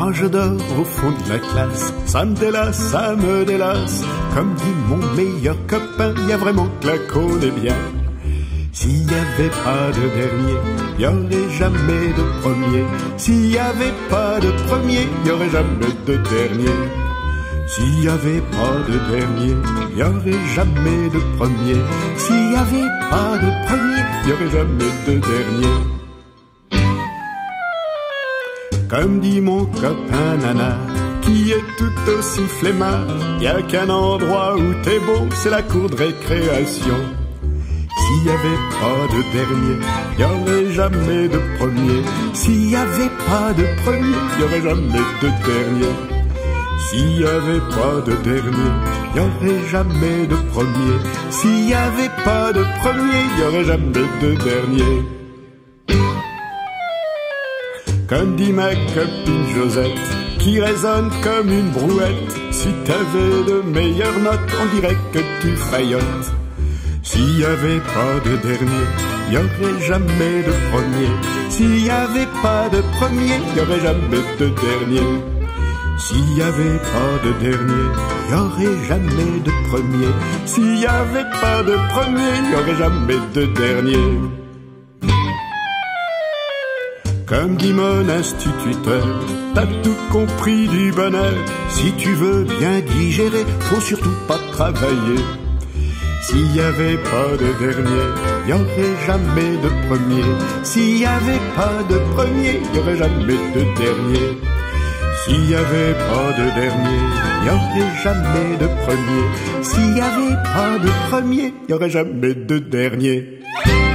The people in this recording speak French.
Moi je dors au fond de la classe, ça me délasse. Comme dit mon meilleur copain, y a vraiment que là qu'on est bien. S'il y avait pas de dernier, y aurait jamais de premier. S'il y avait pas de premier, y aurait jamais de dernier. S'il y avait pas de dernier, y aurait jamais de premier. S'il y avait pas de premier, y aurait jamais de dernier. Comme dit mon copain Nana, qui est tout aussi flemmard, y a qu'un endroit où t'es beau, c'est la cour de récréation. S'il y avait pas de dernier, y aurait jamais de premier. S'il y avait pas de premier, y aurait jamais de dernier. S'il y avait pas de dernier, y aurait jamais de premier. S'il y avait pas de premier, y aurait jamais de dernier. Comme dit ma copine Josette, qui résonne comme une brouette, si t'avais de meilleures notes, on dirait que tu faillottes. S'il y avait pas de dernier, y aurait jamais de premier. S'il y avait pas de premier, y aurait jamais de dernier. S'il y avait pas de dernier, y aurait jamais de premier. S'il y avait pas de premier, y aurait jamais de dernier. Comme dit mon instituteur, t'as tout compris du bonheur. Si tu veux bien digérer, faut surtout pas travailler. S'il y avait pas de dernier, y aurait jamais de premier. S'il y avait pas de premier, y aurait jamais de dernier. S'il y avait pas de dernier, y aurait jamais de premier. S'il y avait pas de premier, y aurait jamais de dernier.